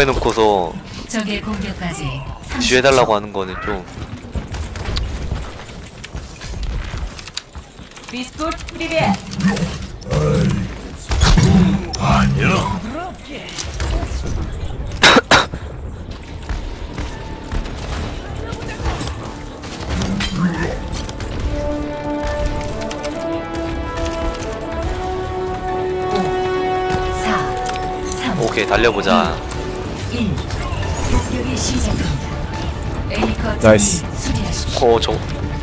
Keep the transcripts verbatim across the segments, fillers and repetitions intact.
해놓고서 적의 공격까지 지휘해달라고 하는 거는 좀. 비스포트 프리베. 아니요. 오케이, 달려보자. 나이스. 어, 저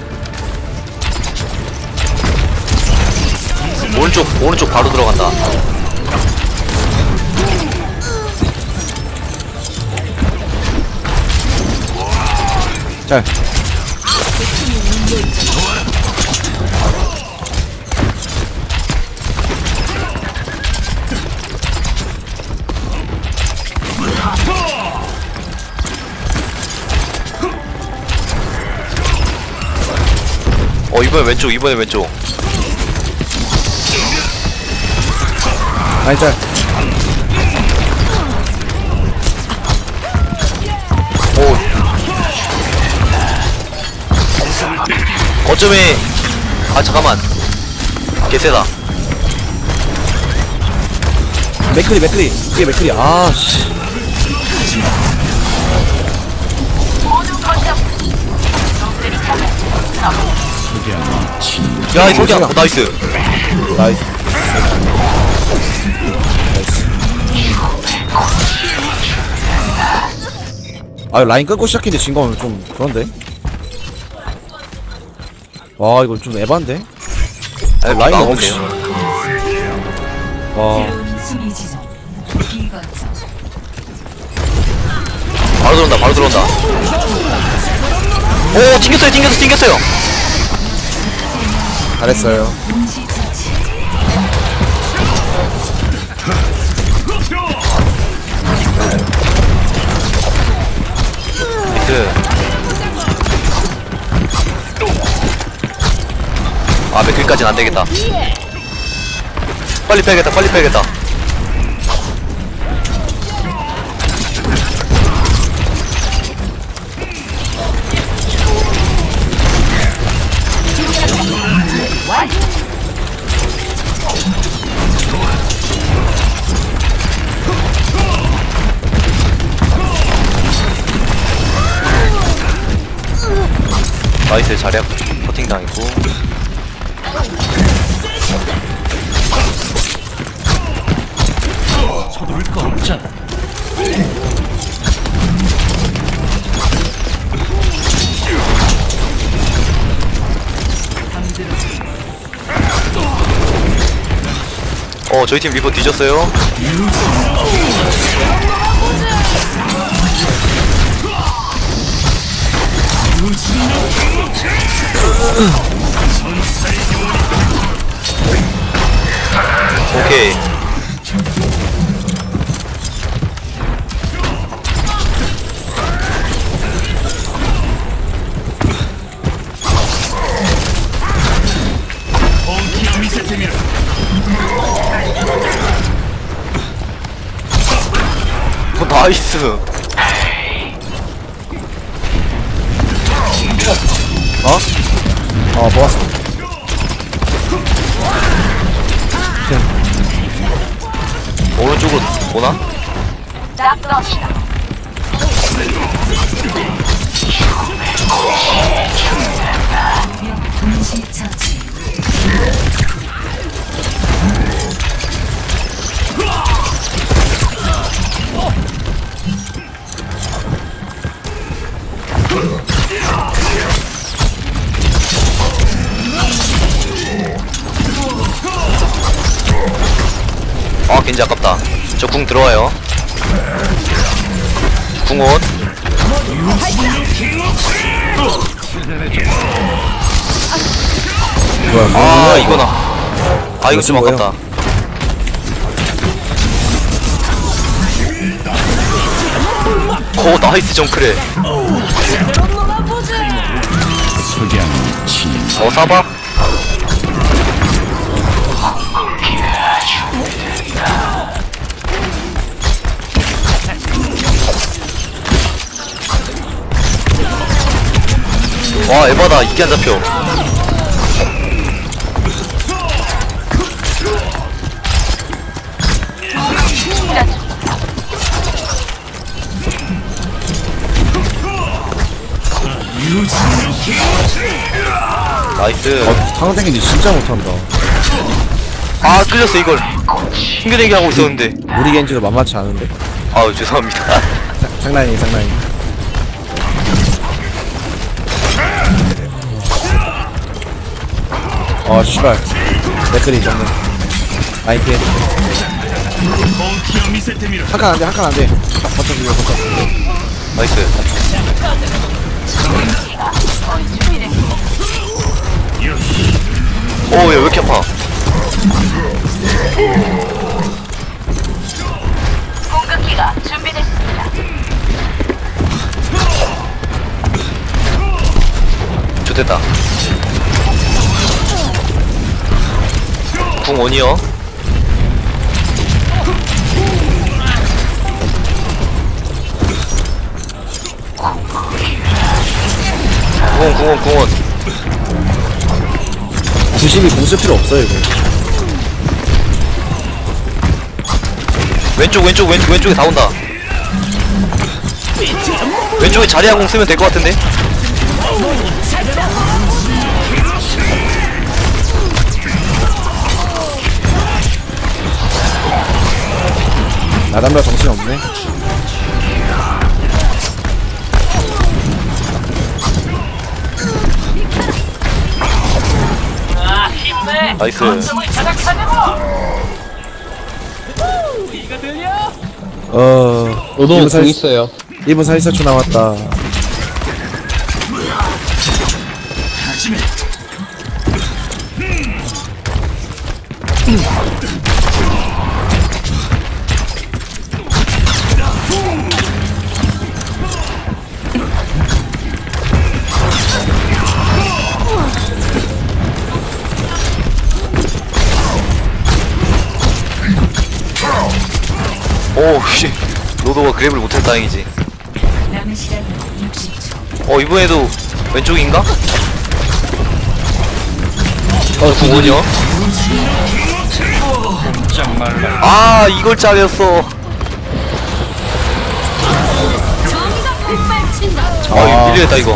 오른쪽 오른쪽 바로 들어간다. 잘. 어, 이번에 왼쪽, 이번에 왼쪽. 나이스. 오. 어쩌면 아 잠깐만. 개세다. 맥크리 맥크리 이게 맥크리. 아씨. 야, 이 석양. 어, 나이스. 나이스. 아 라인 끊고 시작했는데 진 거면 좀 그런데. 와 이거 좀 에반데. 아니, 라인이 나오네요. 없이. 와. 바로 들어온다, 바로 들어온다. 오, 튕겼어요, 튕겼어, 튕겼어요. 잘했어요. 나이스. 아, 맥클까지는 안 되겠다. 빨리 빼야겠다, 빨리 빼야겠다. 나이스. 자리야 퍼팅 당했고. 서두를 거 없잖아. 어, 저희 팀 리버 뒤졌어요. 오케이. 어, 나이스. 어? 어 모았어. 오른쪽으로 오나? 아, 겐지 아깝다. 저 궁 들어와요. 궁옷. 아, 이거나. 아, 이거 좀 아깝다. 오, 나이스 정크래. 어, 사바. 와 에바다 이게 안 잡혀. 나이스. 어, 상대기지 진짜 못한다. 아 뚫렸어 이걸. 핑계대기 하고 있었는데. 우리 겐지도 만만치 않은데. 아우 죄송합니다. 자, 장난이 장난이. 어 씨발. 맥크리 정면. 나이스. 한칸 안돼 한칸 안돼. 버텨 주려 버텨. 나이스. 오얘 왜 이렇게 아파. 공격기가 준비됐습니다. 좋됐다. 궁 원이요. 궁원 궁원 궁원. 구십이 공쓸 필요 없어요 이거. 왼쪽 왼쪽 왼쪽 왼쪽에 다 온다. 왼쪽에 자리야 공 쓰면 될 것 같은데. 나담라 정신 없네. 나이스. 어. 노동 공 있어요. 일 분 사십사 초 남았다. 오씨 로도가 그랩을 못해서 다행이지. 남은 시간 육십 초. 어 이번에도 왼쪽인가? 어, 궁원이요? 꼼짝 말라. 아 이걸 짜렸어. 아 이거 밀려있다 이거.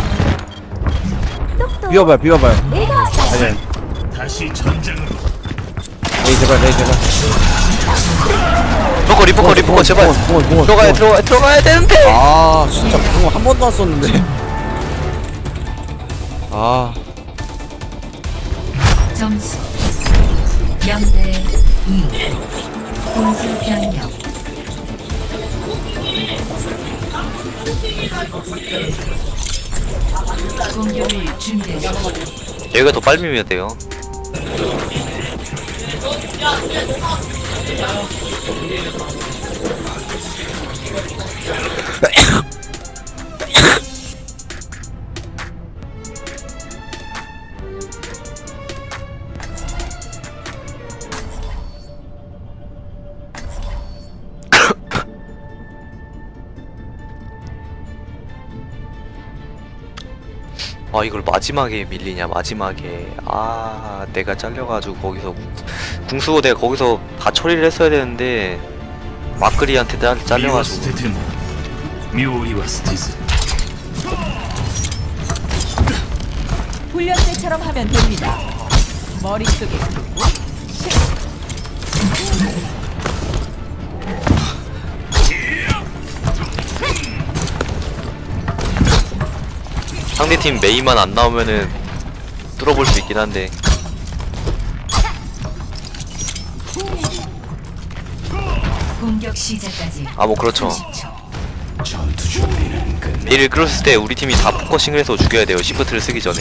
비워봐요 비워봐요. 아니 다시 전장으로. 에이 제발 에이 제발. 리포커 리포커 리포커 제발. 공원 공원 공원. 들어가야 들어가 들어가야 되는데. 아 진짜 공원 한 번도 안 썼는데. 아 점수 영 대 이. 공수 변경. 공격을 준비하십시오. 여기가 더 빨리 밀면 돼요. 아 이걸 마지막에 밀리냐 마지막에. 아 내가 잘려가지고 거기서 궁수고 내가 거기서 다 처리를 했어야 되는데 마크리한테 잘, 잘려가지고. 묘이와 스티즈. 훈련 때처럼 하면 됩니다. 머릿속에 상대팀 메이만 안 나오면은 뚫어볼 수 있긴 한데. 공격 시작까지 아 뭐 그렇죠. 삼십 초. 전투 준비는 끝. 메이를 끌었을 때 우리 팀이 다 포커싱을 해서 죽여야 돼요. 시프트를 쓰기 전에.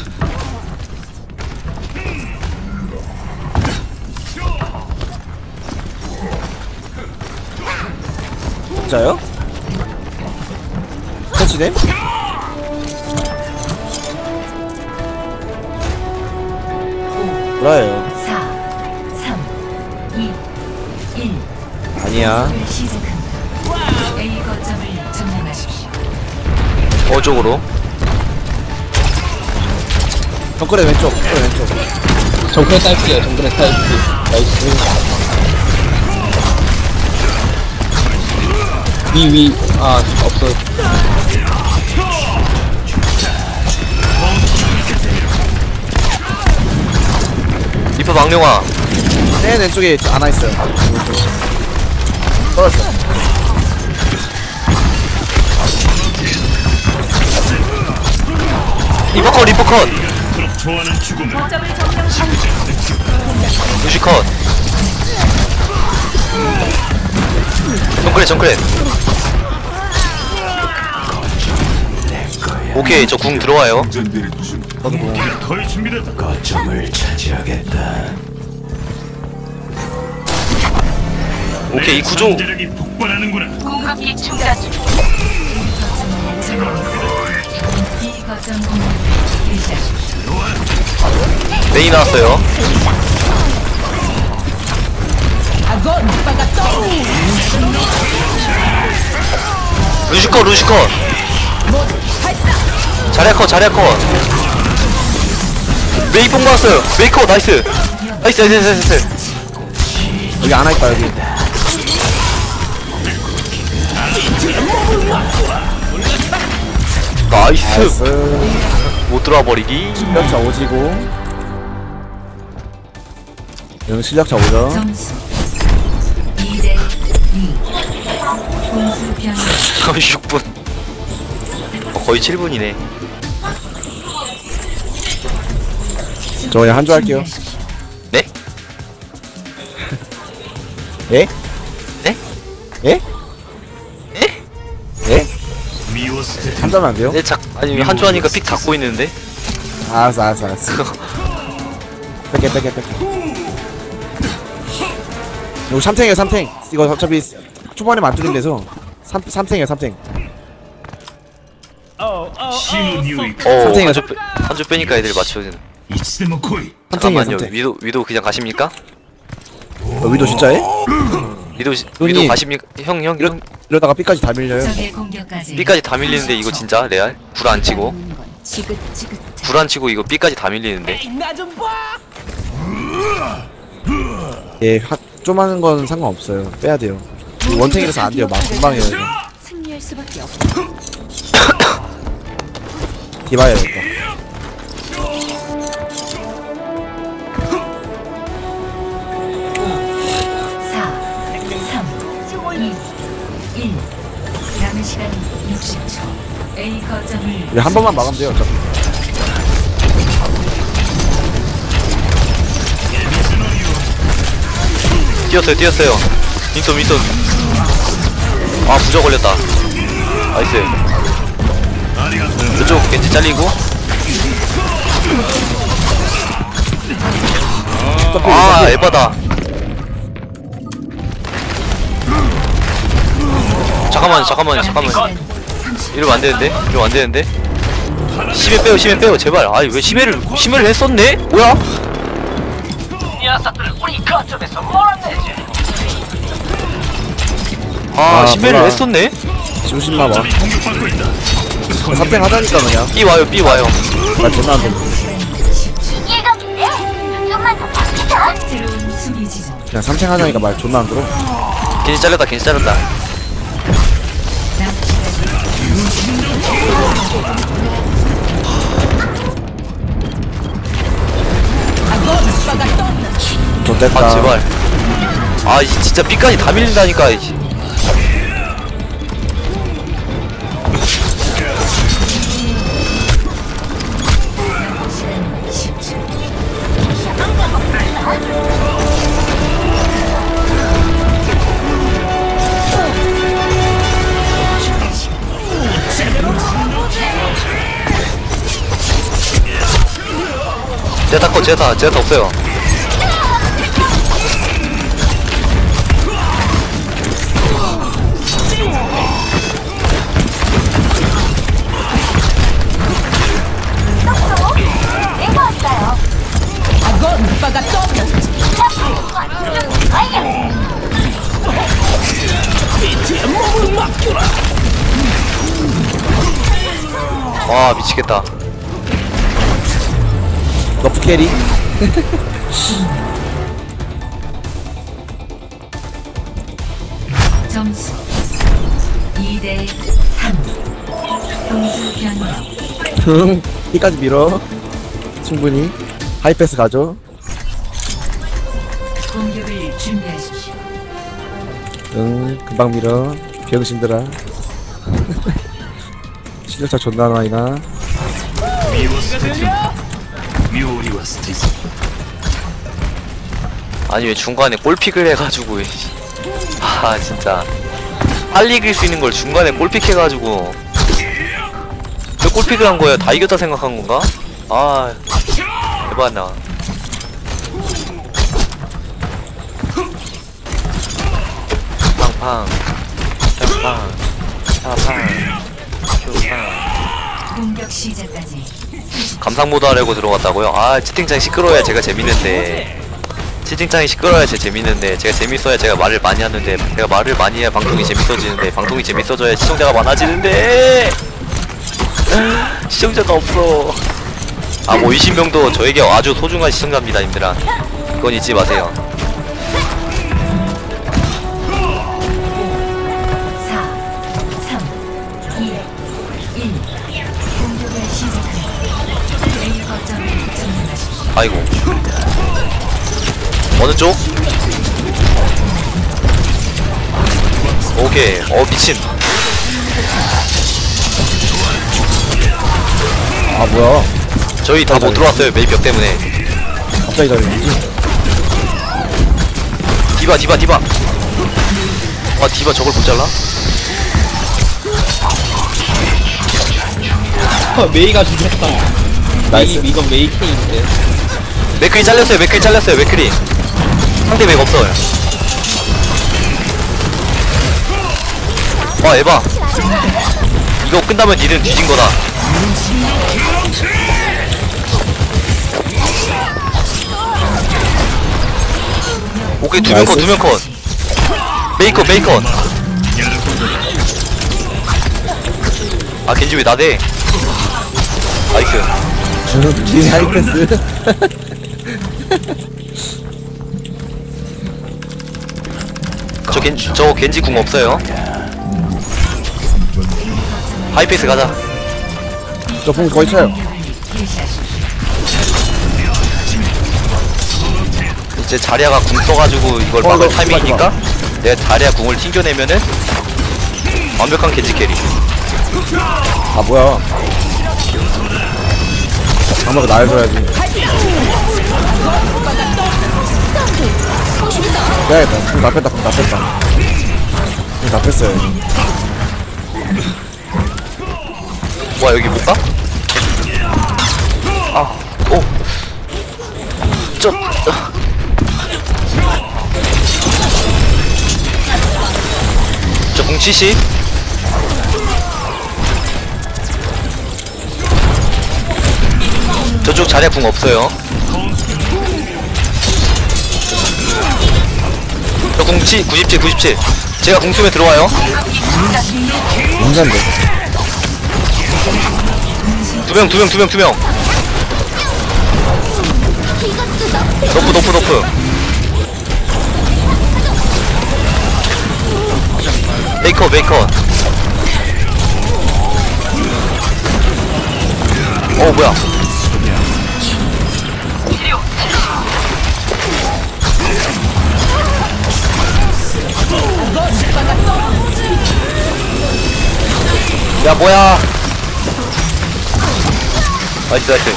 진짜요? 터치됨? 뭐라요? 사, 삼, 이, 일. 아니야. 공격을 시작합니다. A 거점을 점령하십시오. 어쪽으로. 정글의 왼쪽 정글의 왼쪽 정글에 딸피에요. 정글에 딸피. 나이스. 위, 위. 아, 없어. 리퍼 망령아. 맨 왼쪽에 안와 있어요 떨어졌어 리퍼 컷 리퍼 컷. 좋아하는 죽음을 거점을 점령한 루시 컷. 정크렛 정크렛. 오케이 저 궁 들어와요. 저도 뭐 거의 준비됐다. 거점을 차지하겠다. 오케이 이 구조. 재력이 폭발하는구나. 공급기 충전 중. 이 거점 공격 유지하십시오. 메이 나왔어요. 아건 오빠가 떠. 루시 컷 루시 컷. 자리야 컷 자리야 컷. 메이 뽕 받았어요. 메이 컷 나이스. 나이스 나이스 나이스 나이스. 여기 안와 있다 여기 나이스. 나이스 못 들어와 버리기. 실력차 오지고 여기 실력차 오죠 점수 이 대 이. 공수 변경. 거의 육 분. 어, 거의 칠 분이네. 저 그냥 한 줄 할게요 네? 예? 네? 예? 예? 예? 미오스테 한 줄만 안 돼요? 네, 작, 아니 한 주 하니까 픽 닫고 있는데. 알았어 알았어 알았어 뺄게 뺄게 뺄게 이거 삼탱이에요 삼탱 이거 어차피 초반에 만들면 돼서 삼, 삼탱이에요 삼탱 신우 뉴이 어, 선생님. 한주 한주 빼니까 애들이 맞춰지는. 이츠데모 코이. 삼탱이에요 잠깐만요. 삼탱 위도 위도 그냥 가십니까? 어, 위도 진짜해? 위도 시- 눈이- 위도 가십니까? 형 형 이러, 형. 이러다가 B까지 다 밀려요 적의 공격까지. B까지 다 밀리는데 이거 진짜 레알? 불 안 치고 지긋지긋. 불 안 치고 이거 B까지 다 밀리는데. 나좀 봐. 예, 하, 좀 하는 건 상관없어요 빼야 돼요 원탱이라서 안 돼요 막 금방이에요 이거 승리할 수밖에 없어. 디바야겠다 사, 삼, 이, 일. 남은 시간 육십 초. A 거점을 우리 한 번만 막으면 돼요 어차피 뛰었어요 뛰었어요. 윈손 윈손. 아 부저 걸렸다. 나이스. 저쪽 겐지 잘리고. 아 에바다. 잠깐만 잠깐만 잠깐만. 이러면 안 되는데? 이러면 안 되는데? 심해 빼요 심해 빼요 제발. 아이 왜 심해를 심해를 했었네? 뭐야? 아 아, 심해를 뭐야. 했었네? 조심마봐 공격받고 있다. 삼탱 하자니까 그냥 B 와요 B 와요. 나 존나 안 돼. 새로운 수비 지점. 그냥 삼탱 하자니까 말 존나 안 들어 겐지 잘렸다 겐지 잘렸다. 아건 오빠가 떠. 좋됐다 아 제발. 아 이 진짜 B까지 다 밀린다니까. 이. 십 초. 제타 거 제타 제타 없어요. 아건 오빠가 떠. 와 미치겠다. 너프 캐리. 점수 이 대 삼. 동수 변경. 응. 이까지 밀어. 충분히. 하이패스 가죠. 공격을 준비하십시오. 응. 금방 밀어. 병신들아. 실력차 존나 많이나. 身を捨てても妙理は捨てず 아니 왜 중간에 골픽을 해가지고 씨. 아 진짜 빨리 이길 수 있는 걸 중간에 골픽 해가지고 왜 골픽을 한 거야? 다 이겼다 생각한 건가? 아 대박나. 팡팡 팡팡 팡팡 팡팡. 공격 시작까지 감상 모드 하려고 들어갔다고요? 아 채팅창 시끄러워야 제가 재밌는데 채팅창이 시끄러워야 제 재밌는데 제가 재밌어야 제가 말을 많이 하는데 제가 말을 많이 해야 방송이 재밌어지는데 방송이 재밌어져야 시청자가 많아지는데 시청자가 없어. 아 뭐 이십 명도 저에게 아주 소중한 시청자입니다 님들아. 그건 잊지 마세요. 사, 삼, 이, 일. 공격을 시작합니다. A 거점을 점령하십시오. 아이고 어느 쪽? 오케이. 어 미친. 아 뭐야? 저희 다 못 들어왔어요 메이벽 때문에. 갑자기 잘했지. 디바 디바 디바. 아 디바 저걸 못 잘라? 어, 메이가 죽였다. 나이스. 메이, 이건 메이 K인데. 맥크리 잘렸어요 맥크리 잘렸어요 맥크리. 상대 맥 없어요. 와 에바. 이거 끝나면 니는 뒤진 거다. 오케이 두 명 컷 두 명 컷. 메이컷 메이컷. 아 겐지 왜 나대? 나이스. 니 하이패스. 저 겐지 저 겐지 궁 없어요. 하이패스 가자. 저풍 거의 쳐요. 이제 자리아가 궁 써가지고 이걸 어, 막을 너, 타이밍이니까 내가 자리아 궁을 튕겨내면은 완벽한 겐지 캐리. 아 뭐야? 장막을 날 줘야지. 빼야겠다. 나 뺐다. 나 뺐다. 나 뺐어요. 뭐야 여기 못 가? 아, 오, 저, 저 공치시. 저쪽 자리야 궁 없어요. 저 궁치 구십칠 구십칠. 제가 궁수에 들어와요. 인간데. 두 명, 두 명, 두 명, 두 명. 너프, 너프, 너프. 메이커, 메이커. 어, 뭐야. 야, 뭐야. 나이스, 나이스.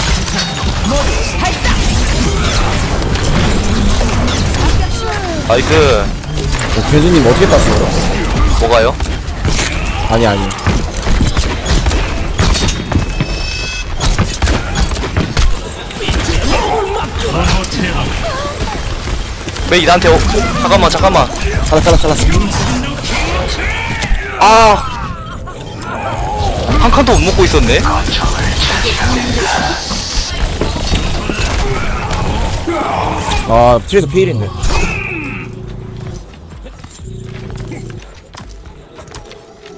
나이스. 어, 괴주님 어떻게 땄어요? 뭐가요? 아니 아니. 메이 나한테 오, 잠깐만 잠깐만. 잘라 잘라 잘라. 아. 한 칸도 못 먹고 있었네. 아 뒤에서 피일인데.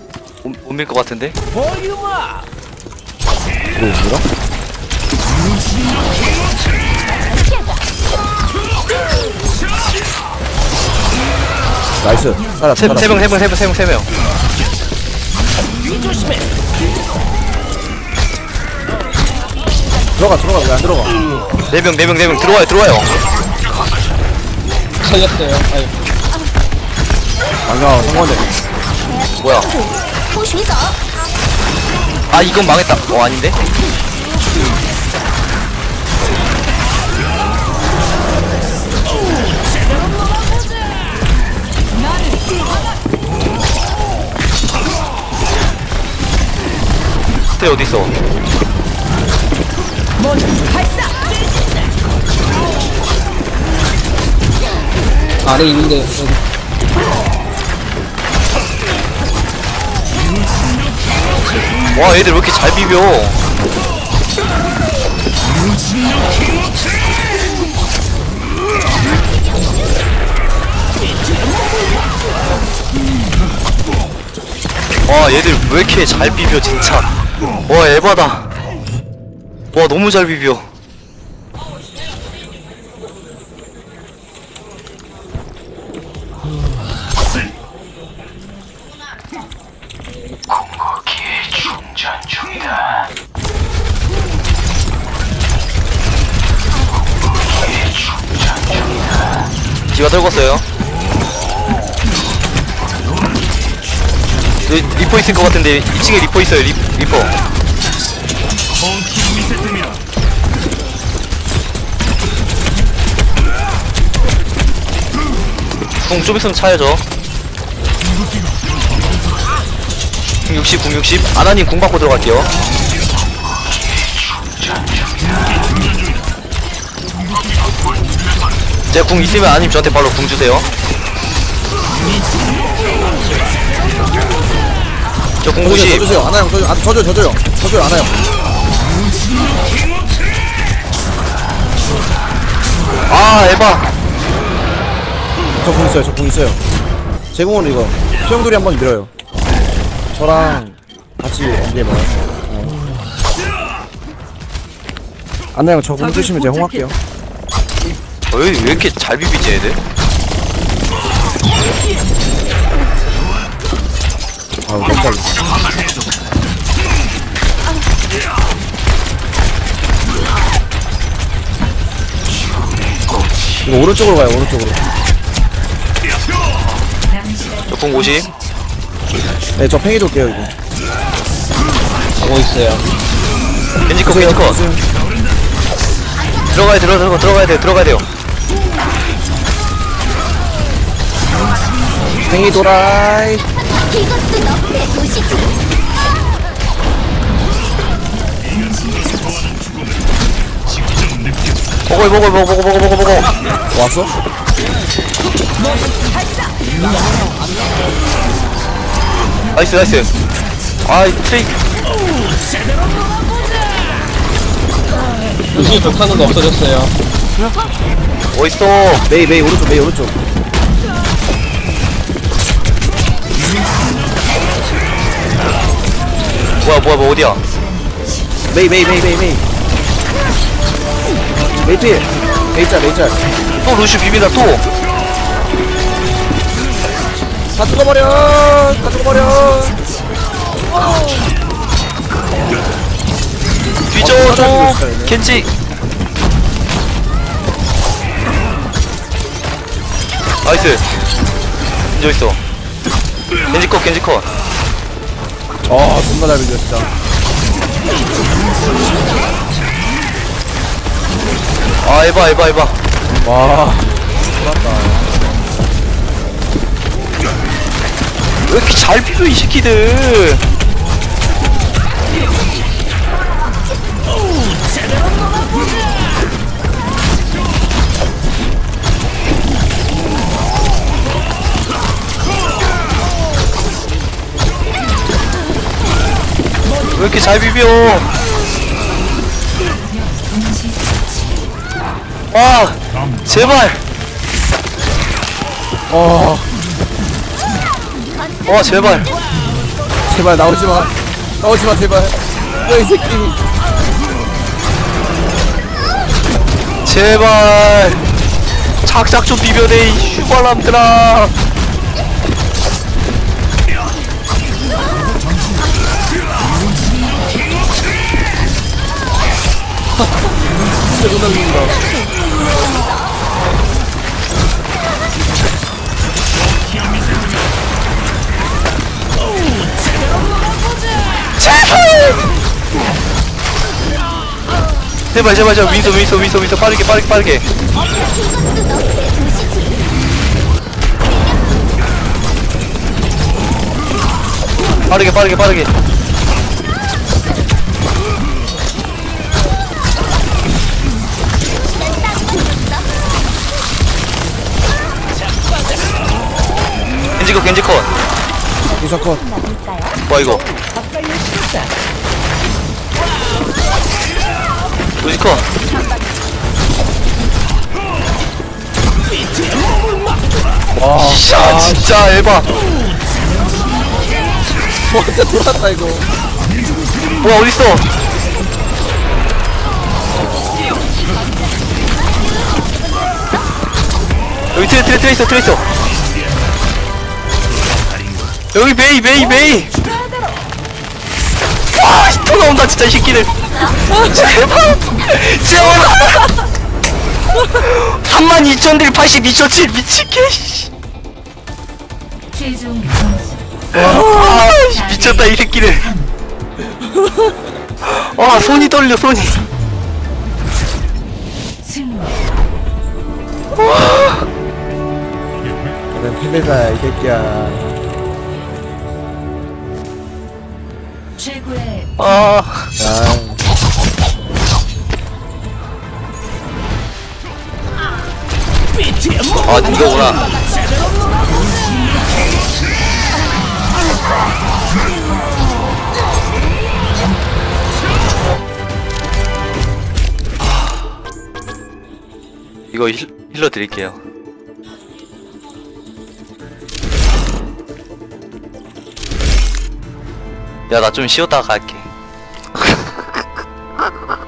못 밀 것 같은데? 이거 뭐라? 나이스. 살았다. 세, 세 명, 세 명, 세 명, 세 명, 세 명. 들어가 들어가 왜 안 들어가? 네 명, 네 명, 네 명. 들어와요, 들어와요. 살렸어요. 아유. 반가워 성공대. 뭐야? 아, 이건 망했다. 어, 아닌데? 스테 어딨어? 안에 있는데. 여기. 와, 애들 왜 이렇게 잘 비벼? 와, 얘들 왜 이렇게 잘 비벼, 진짜. 와, 에바다. 와, 너무 잘 비벼. 디바 떨궜어요. 여기 리퍼 있을 것 같은데 이 층에 리퍼 있어요. 리, 리퍼. 궁 좀 있으면 차야죠. 궁 육십, 궁 육십. 아나님 궁 받고 들어갈게요. 제가 궁 있으면 아님 저한테 바로 궁 주세요. 저 궁 구십. 저주세요. 하나 형 저주. 아, 저주 저주요. 저주요 하나 형. 아, 에바. 저공 있어요. 저공 있어요. 제공으로 이거 수영돌이 한번 밀어요. 저랑 같이 연기해봐요. 어. 안나 형 저공 주시면 제가 홍할게요. 어, 왜, 왜 이렇게 잘 비비지 애들? 아우 깜짝이야. 이거 오른쪽으로 가요. 오른쪽으로. 저 궁 오십. 네, 저 팽이 돌게요 이거. 하고 있어요. 겐지컷, 보세요, 겐지컷. 보세요. 들어가야 돼, 들어가, 들어가, 들어가야 돼, 들어가야 돼요. 팽이 도라이. 이것도 너의 도시지. 먹어, 먹어, 먹어, 먹어, 먹어, 먹어, 먹어. 왔어? 나이스, 나이스. 아이, 트레이. 루시 독하는 거 없어졌어요. 어딨어? 메이 메이 오른쪽 메이 오른쪽. 뭐야, 뭐야, 뭐, 어디야? 메이 메이 메이 메이 메이. 메이 필. 메이 짤 메이 짤. 또 루슈 비빈다, 또. 다 죽어버려. 다 죽어버려. 뒤져, 줘. 겐지. 나이스. 겐지 어딨어? 겐지 컷, 겐지 컷. 아 존나 잘 빌려 진짜. 아, 에바, 에바, 에바. 와. 좋았다. 왜 이렇게 잘 비벼, 이 새끼들. 왜 이렇게 잘 비벼? 아, 제발. 어 와, 제발. 제발 나오지 마. 나오지 마 제발. 야이 새끼. 제발 착착 좀 비벼내 이 슈발람들아. 진짜 못 날린다. 제발 제발 제발 윈서 윈서 윈서 윈서 빠르게 빠르게 빠르게. 이것도 너프의 도시지. 빠르게 빠르게 빠르게. 겐지컷 겐지컷. 이석컷. 와 이거 루시컷. 와, 야 진짜 에바. 와, 진짜 돌았다, 이거. 뭐야 어딨어. 여기 트레 트레 트레 있어 트레 있어. 여기 메이 메이 메이. 와, 또 나온다 진짜 이 새끼들. 제발 제발. 삼만 이천 딜 팔십이 초 칠 미치게. 최종 점수 아 미쳤다 이 새끼들. 와 손이 떨려 손이. 승리. 나는 펠레다야 이 새끼야. 최고의 아 아, 아 이거구나. 이거 힐, 힐러 드릴게요. 야 나 좀 쉬었다가 갈게.